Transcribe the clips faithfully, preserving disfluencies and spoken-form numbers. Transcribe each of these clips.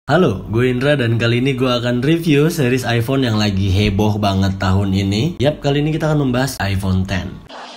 Halo, gue Indra dan kali ini gue akan review series iPhone yang lagi heboh banget tahun ini. Yap, kali ini kita akan membahas iPhone X.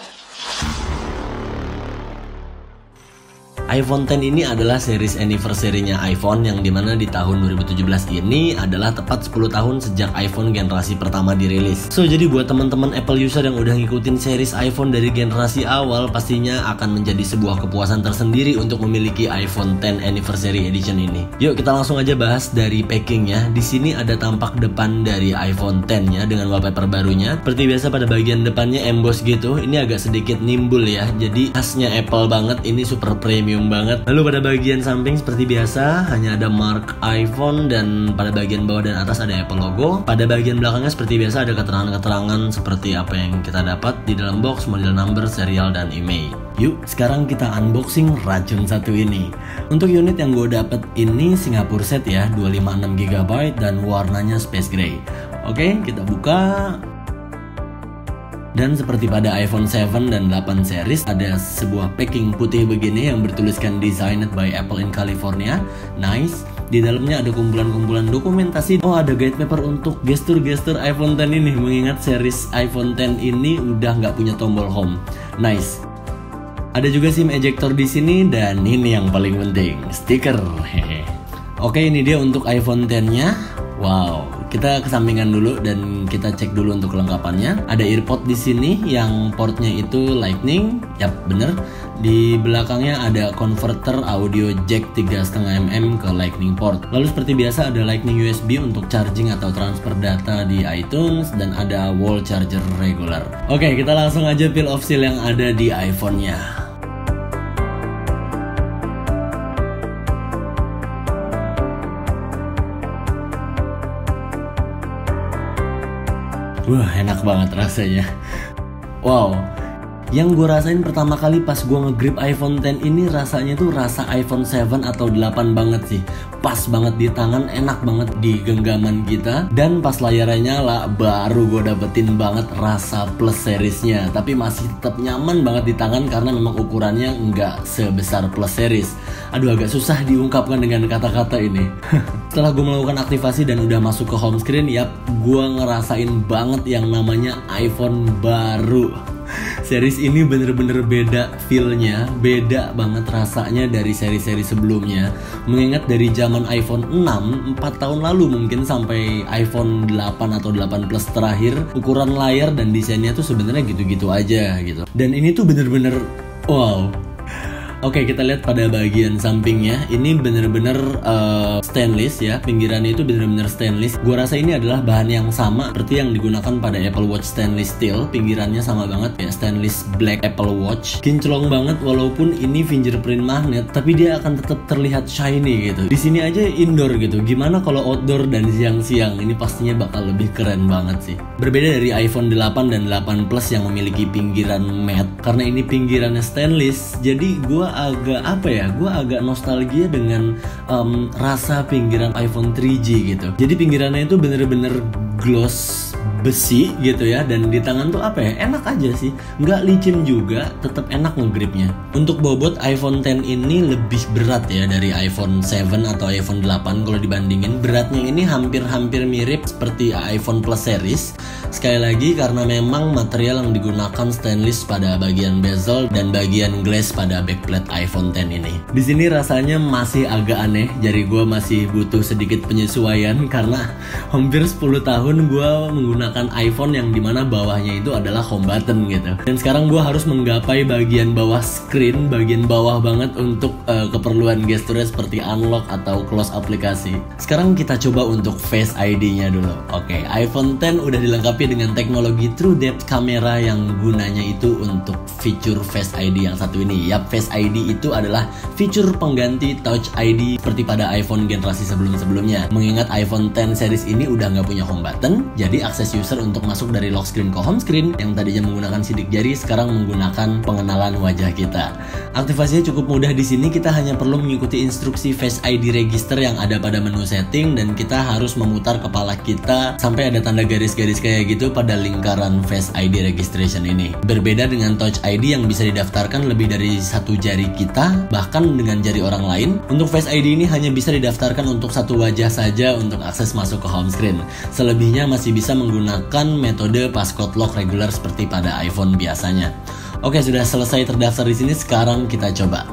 iPhone X ini adalah series anniversary-nya iPhone yang dimana di tahun dua ribu tujuh belas ini adalah tepat sepuluh tahun sejak iPhone generasi pertama dirilis. So, jadi buat teman-teman Apple user yang udah ngikutin series iPhone dari generasi awal, pastinya akan menjadi sebuah kepuasan tersendiri untuk memiliki iPhone X Anniversary Edition ini. Yuk, kita langsung aja bahas dari packingnya. Di sini ada tampak depan dari iPhone X-nya dengan wallpaper barunya. Seperti biasa pada bagian depannya emboss gitu. Ini agak sedikit nimbul ya. Jadi khasnya Apple banget, ini super premium banget. Lalu pada bagian samping seperti biasa hanya ada mark iPhone dan pada bagian bawah dan atas ada Apple logo. Pada bagian belakangnya seperti biasa ada keterangan-keterangan seperti apa yang kita dapat di dalam box, model number, serial, dan email. Yuk, sekarang kita unboxing racun satu ini. Untuk unit yang gue dapet ini Singapore set ya, dua ratus lima puluh enam giga byte dan warnanya space gray. Oke, kita buka. Dan seperti pada iPhone tujuh dan delapan series, ada sebuah packing putih begini yang bertuliskan Designed by Apple in California. Nice. Di dalamnya ada kumpulan-kumpulan dokumentasi. Oh, ada guide paper untuk gestur-gestur iPhone X ini. Mengingat series iPhone X ini udah nggak punya tombol home. Nice. Ada juga SIM ejector di sini dan ini yang paling penting, stiker. Hehe. Oke, ini dia untuk iPhone X-nya. Wow, kita kesampingan dulu dan kita cek dulu untuk kelengkapannya. Ada earpod di sini yang portnya itu Lightning. Yap, bener. Di belakangnya ada converter audio jack tiga koma lima milimeter ke Lightning port. Lalu seperti biasa ada Lightning U S B untuk charging atau transfer data di iTunes dan ada wall charger regular. Oke, kita langsung aja peel off seal yang ada di iPhone-nya. Wah, enak banget rasanya. Wow, yang gue rasain pertama kali pas gue ngegrip iPhone X ini rasanya tuh rasa iPhone tujuh atau delapan banget sih. Pas banget di tangan, enak banget di genggaman kita. Dan pas layarnya nyala, baru gue dapetin banget rasa plus seriesnya. Tapi masih tetap nyaman banget di tangan karena memang ukurannya nggak sebesar plus series. Aduh, agak susah diungkapkan dengan kata-kata ini. Setelah gue melakukan aktivasi dan udah masuk ke home screen, yap, gue ngerasain banget yang namanya iPhone baru. Series ini bener-bener beda feel-nya, beda banget rasanya dari seri-seri sebelumnya. Mengingat dari zaman iPhone enam, empat tahun lalu mungkin sampai iPhone delapan atau delapan plus terakhir, ukuran layar dan desainnya tuh sebenarnya gitu-gitu aja gitu. Dan ini tuh bener-bener wow. Oke, kita lihat pada bagian sampingnya. Ini bener-bener uh, stainless ya. Pinggirannya itu bener-bener stainless. Gua rasa ini adalah bahan yang sama seperti yang digunakan pada Apple Watch stainless steel. Pinggirannya sama banget ya, stainless black Apple Watch. Kinclong banget walaupun ini fingerprint magnet, tapi dia akan tetap terlihat shiny gitu. Di sini aja indoor gitu. Gimana kalau outdoor dan siang-siang? Ini pastinya bakal lebih keren banget sih. Berbeda dari iPhone delapan dan delapan plus yang memiliki pinggiran matte, karena ini pinggirannya stainless. Jadi gua agak apa ya, gue agak nostalgia dengan um, rasa pinggiran iPhone tiga G gitu. Jadi pinggirannya itu bener-bener gloss besi gitu ya, dan di tangan tuh apa ya, enak aja sih, nggak licin juga, tetap enak ngegripnya. Untuk bobot iPhone X ini lebih berat ya dari iPhone tujuh atau iPhone delapan. Kalau dibandingin, beratnya ini hampir-hampir mirip seperti iPhone Plus series. Sekali lagi karena memang material yang digunakan stainless pada bagian bezel dan bagian glass pada backplate iPhone X ini. Di sini rasanya masih agak aneh, jadi gue masih butuh sedikit penyesuaian karena hampir sepuluh tahun gue menggunakan iPhone yang dimana bawahnya itu adalah home button gitu. Dan sekarang gue harus menggapai bagian bawah screen, bagian bawah banget untuk uh, keperluan gesturnya seperti unlock atau close aplikasi. Sekarang kita coba untuk Face I D-nya dulu. Oke, iPhone X udah dilengkapi dengan teknologi True Depth Camera yang gunanya itu untuk fitur Face I D yang satu ini. Yap, Face I D itu adalah fitur pengganti Touch I D seperti pada iPhone generasi sebelum-sebelumnya. Mengingat iPhone X series ini udah nggak punya home button, jadi akses user untuk masuk dari lock screen ke home screen yang tadinya menggunakan sidik jari sekarang menggunakan pengenalan wajah kita. Aktivasinya cukup mudah di sini, kita hanya perlu mengikuti instruksi Face I D Register yang ada pada menu setting dan kita harus memutar kepala kita sampai ada tanda garis-garis kayak gitu pada lingkaran Face I D Registration ini. Berbeda dengan Touch I D yang bisa didaftarkan lebih dari satu jari kita, bahkan dengan jari orang lain. Untuk Face I D ini hanya bisa didaftarkan untuk satu wajah saja untuk akses masuk ke home screen. Selebihnya masih bisa menggunakan metode passcode lock regular seperti pada iPhone biasanya. Oke, sudah selesai terdaftar di sini, sekarang kita coba.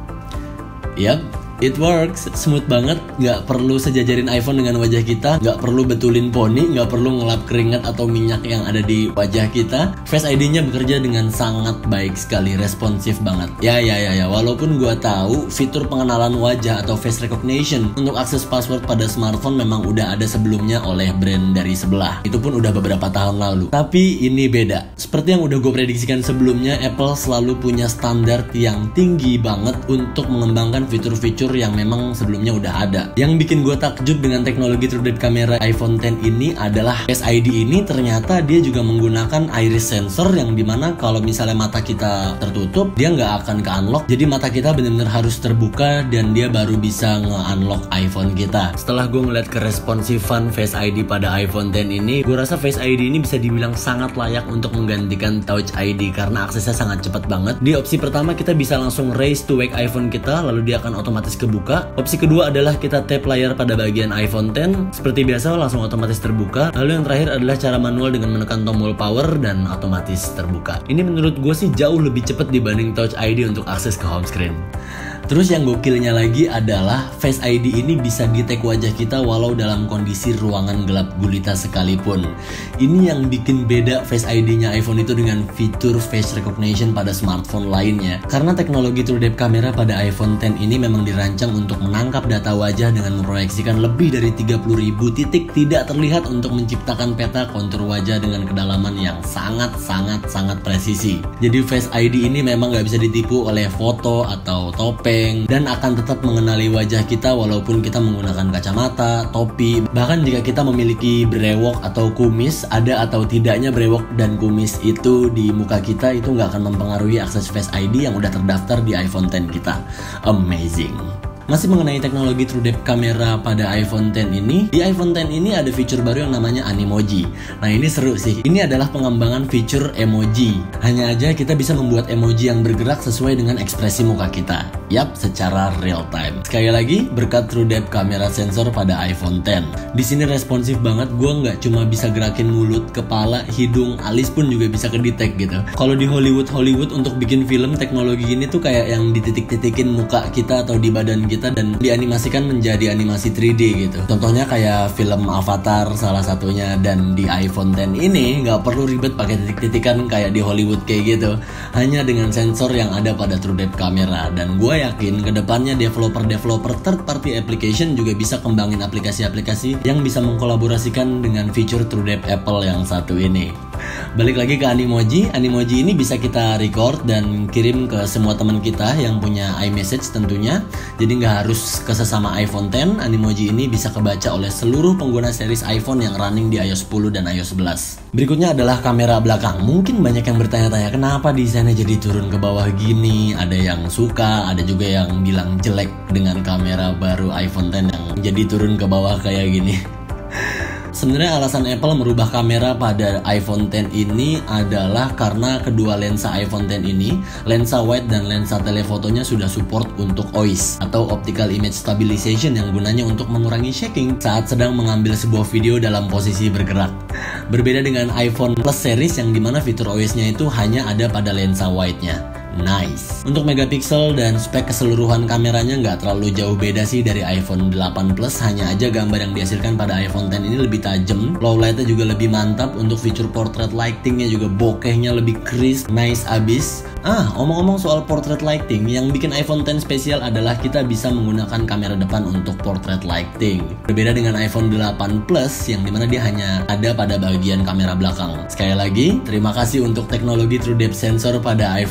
Yap, it works, smooth banget, nggak perlu sejajarin iPhone dengan wajah kita, nggak perlu betulin poni, nggak perlu ngelap keringat atau minyak yang ada di wajah kita. Face I D-nya bekerja dengan sangat baik sekali, responsif banget. Ya ya ya ya, walaupun gua tahu fitur pengenalan wajah atau face recognition untuk akses password pada smartphone memang udah ada sebelumnya oleh brand dari sebelah. Itu pun udah beberapa tahun lalu. Tapi ini beda. Seperti yang udah gue prediksikan sebelumnya, Apple selalu punya standar yang tinggi banget untuk mengembangkan fitur-fitur yang memang sebelumnya udah ada. Yang bikin gue takjub dengan teknologi True Depth kamera iPhone X ini adalah Face I D ini ternyata dia juga menggunakan iris sensor yang dimana kalau misalnya mata kita tertutup dia nggak akan ke-unlock, jadi mata kita benar-benar harus terbuka dan dia baru bisa nge-unlock iPhone kita. Setelah gue ngeliat keresponsifan Face I D pada iPhone X ini, gue rasa Face I D ini bisa dibilang sangat layak untuk menggantikan Touch I D karena aksesnya sangat cepat banget. Di opsi pertama kita bisa langsung raise to wake iPhone kita, lalu dia akan otomatis kebuka. Opsi kedua adalah kita tap layar pada bagian iPhone X, seperti biasa langsung otomatis terbuka. Lalu yang terakhir adalah cara manual dengan menekan tombol power dan otomatis terbuka. Ini menurut gue sih jauh lebih cepat dibanding Touch I D untuk akses ke home screen. Terus yang gokilnya lagi adalah Face I D ini bisa detect wajah kita walau dalam kondisi ruangan gelap gulita sekalipun. Ini yang bikin beda Face I D-nya iPhone itu dengan fitur face recognition pada smartphone lainnya. Karena teknologi True Depth kamera pada iPhone X ini memang dirancang untuk menangkap data wajah dengan memproyeksikan lebih dari tiga puluh ribu titik tidak terlihat untuk menciptakan peta kontur wajah dengan kedalaman yang sangat-sangat-sangat presisi. Jadi Face I D ini memang nggak bisa ditipu oleh foto atau topeng dan akan tetap mengenali wajah kita walaupun kita menggunakan kacamata, topi. Bahkan jika kita memiliki brewok atau kumis, ada atau tidaknya brewok dan kumis itu di muka kita itu nggak akan mempengaruhi akses Face I D yang udah terdaftar di iPhone X kita. Amazing. Masih mengenai teknologi True Depth kamera pada iPhone X ini, di iPhone X ini ada fitur baru yang namanya Animoji. Nah ini seru sih, ini adalah pengembangan fitur emoji. Hanya aja kita bisa membuat emoji yang bergerak sesuai dengan ekspresi muka kita. Yap, secara real time. Sekali lagi, berkat True Depth kamera sensor pada iPhone X. Di sini responsif banget, gue nggak cuma bisa gerakin mulut, kepala, hidung, alis pun juga bisa kedetek gitu. Kalau di Hollywood Hollywood untuk bikin film, teknologi ini tuh kayak yang dititik-titikin muka kita atau di badan kita dan dianimasikan menjadi animasi tiga D gitu. Contohnya kayak film Avatar salah satunya, dan di iPhone X ini nggak perlu ribet pakai titik-titikan kayak di Hollywood kayak gitu. Hanya dengan sensor yang ada pada True Depth kamera, dan gue yakin kedepannya developer-developer third party application juga bisa kembangin aplikasi-aplikasi yang bisa mengkolaborasikan dengan fitur True Depth Apple yang satu ini. Balik lagi ke Animoji, Animoji ini bisa kita record dan kirim ke semua teman kita yang punya iMessage tentunya. Jadi nggak harus ke sesama iPhone X, Animoji ini bisa kebaca oleh seluruh pengguna series iPhone yang running di iOS sepuluh dan iOS sebelas. Berikutnya adalah kamera belakang. Mungkin banyak yang bertanya-tanya kenapa desainnya jadi turun ke bawah gini. Ada yang suka, ada juga yang bilang jelek dengan kamera baru iPhone X yang jadi turun ke bawah kayak gini. Sebenarnya alasan Apple merubah kamera pada iPhone X ini adalah karena kedua lensa iPhone X ini, lensa wide dan lensa telefotonya sudah support untuk O I S atau Optical Image Stabilization yang gunanya untuk mengurangi shaking saat sedang mengambil sebuah video dalam posisi bergerak. Berbeda dengan iPhone Plus series yang dimana fitur O I S-nya itu hanya ada pada lensa wide-nya. Nice. Untuk megapiksel dan spek keseluruhan kameranya nggak terlalu jauh beda sih dari iPhone delapan Plus, hanya aja gambar yang dihasilkan pada iPhone X ini lebih tajam, low lightnya juga lebih mantap, untuk fitur portrait lightingnya juga bokehnya lebih crisp, nice abis. Ah, omong-omong soal portrait lighting, yang bikin iPhone X spesial adalah kita bisa menggunakan kamera depan untuk portrait lighting. Berbeda dengan iPhone delapan Plus yang dimana dia hanya ada pada bagian kamera belakang. Sekali lagi, terima kasih untuk teknologi True Depth sensor pada iPhone X.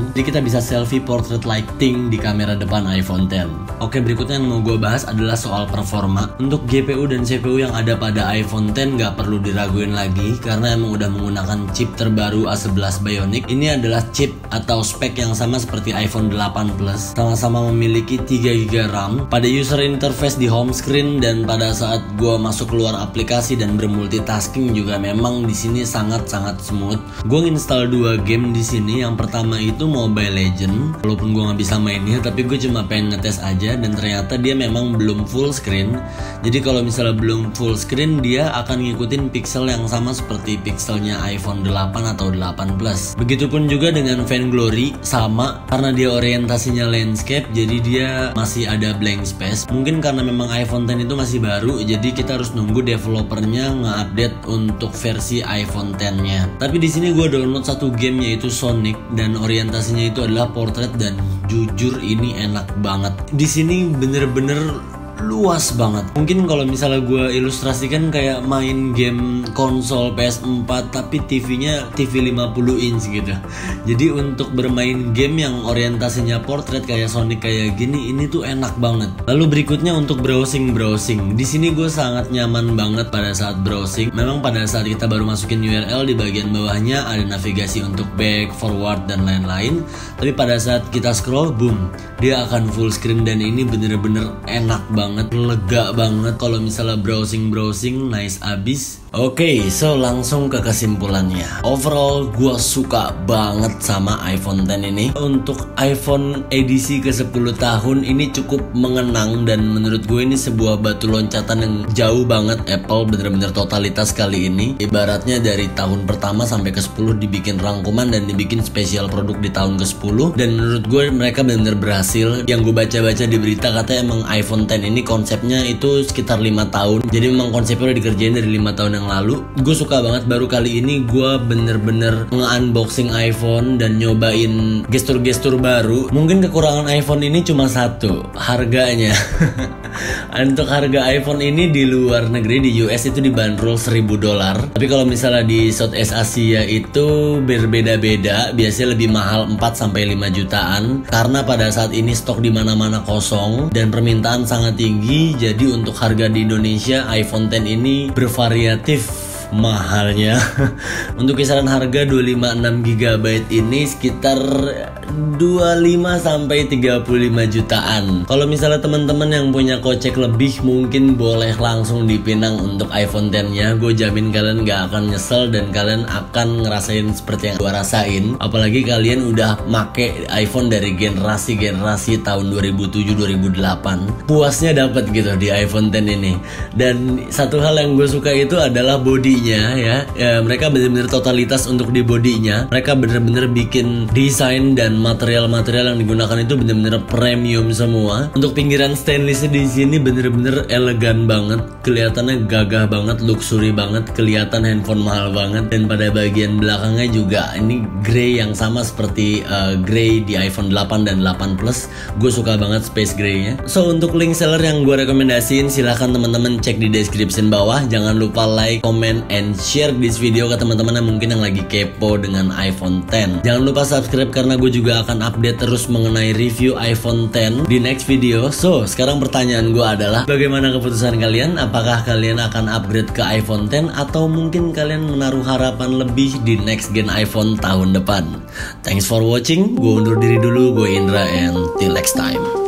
teman-teman. Jadi kita bisa selfie portrait lighting di kamera depan iPhone X. Oke, berikutnya yang mau gue bahas adalah soal performa. Untuk G P U dan C P U yang ada pada iPhone X nggak perlu diraguin lagi karena emang udah menggunakan chip terbaru A sebelas Bionic. Ini adalah chip atau spek yang sama seperti iPhone delapan Plus. Sama-sama memiliki tiga giga RAM. Pada user interface di home screen dan pada saat gue masuk keluar aplikasi dan bermultitasking juga memang di sini sangat-sangat smooth. Gue install dua game di sini. Yang pertama itu Mobile Legends. Walaupun gue nggak bisa mainnya, tapi gue cuma pengen ngetes aja dan ternyata dia memang belum full screen. Jadi kalau misalnya belum full screen, dia akan ngikutin pixel yang sama seperti pixelnya iPhone delapan atau delapan Plus. Begitupun juga dengan Vainglory, sama karena dia orientasinya landscape, jadi dia masih ada blank space. Mungkin karena memang iPhone X itu masih baru, jadi kita harus nunggu developernya nge-update untuk versi iPhone X-nya. Tapi di sini gue download satu game yaitu Sonic dan orientasinya itu adalah portrait dan jujur ini enak banget. Di sini bener-bener luas banget. Mungkin kalau misalnya gue ilustrasikan kayak main game konsol P S empat tapi T V-nya T V lima puluh inch gitu. Jadi untuk bermain game yang orientasinya portrait kayak Sonic kayak gini, ini tuh enak banget. Lalu berikutnya untuk browsing-browsing. Di sini gue sangat nyaman banget pada saat browsing. Memang pada saat kita baru masukin U R L di bagian bawahnya ada navigasi untuk back, forward dan lain-lain. Tapi pada saat kita scroll, boom, dia akan full screen dan ini bener-bener enak banget. Lega banget kalau misalnya browsing-browsing, nice abis. Oke, okay, so langsung ke kesimpulannya. Overall, gue suka banget sama iPhone X ini. Untuk iPhone edisi ke sepuluh tahun ini cukup mengenang dan menurut gue ini sebuah batu loncatan yang jauh banget. Apple bener-bener totalitas kali ini. Ibaratnya dari tahun pertama sampai ke sepuluh dibikin rangkuman dan dibikin spesial produk di tahun ke sepuluh. Dan menurut gue mereka bener-bener berhasil. Yang gue baca-baca di berita katanya emang iPhone X ini konsepnya itu sekitar lima tahun. Jadi memang konsepnya udah dikerjain dari lima tahun yang lalu. Gue suka banget baru kali ini gue bener-bener nge-unboxing iPhone dan nyobain gestur-gestur baru. Mungkin kekurangan iPhone ini cuma satu, harganya. Untuk harga iPhone ini di luar negeri di U S itu dibanderol seribu dolar. Tapi kalau misalnya di Southeast Asia itu berbeda-beda. Biasanya lebih mahal empat sampai lima jutaan karena pada saat ini stok di mana-mana kosong dan permintaan sangat tinggi. Jadi untuk harga di Indonesia iPhone X ini bervariatif mahalnya. Untuk kisaran harga dua puluh lima enam giga byte ini sekitar dua puluh lima sampai tiga puluh lima jutaan. Kalau misalnya teman-teman yang punya kocek lebih mungkin boleh langsung dipinang untuk iPhone X-nya. Gue jamin kalian gak akan nyesel dan kalian akan ngerasain seperti yang gue rasain. Apalagi kalian udah make iPhone dari generasi-generasi tahun dua ribu tujuh dua ribu delapan. Puasnya dapat gitu di iPhone X ini. Dan satu hal yang gue suka itu adalah body ya, ya mereka benar-benar totalitas untuk di bodinya. Mereka benar-benar bikin desain dan material-material yang digunakan itu benar-benar premium semua. Untuk pinggiran stainless di sini benar-benar elegan banget, kelihatannya gagah banget, luxury banget, kelihatan handphone mahal banget. Dan pada bagian belakangnya juga ini grey yang sama seperti uh, grey di iPhone delapan dan delapan Plus. Gue suka banget space grey-nya. So untuk link seller yang gue rekomendasiin silahkan teman-teman cek di description bawah. Jangan lupa like, comment, and share this video ke teman-teman yang mungkin yang lagi kepo dengan iPhone X. Jangan lupa subscribe karena gue juga akan update terus mengenai review iPhone X di next video. So, sekarang pertanyaan gue adalah bagaimana keputusan kalian? Apakah kalian akan upgrade ke iPhone X atau mungkin kalian menaruh harapan lebih di next gen iPhone tahun depan? Thanks for watching. Gue undur diri dulu. Gue Indra and till next time.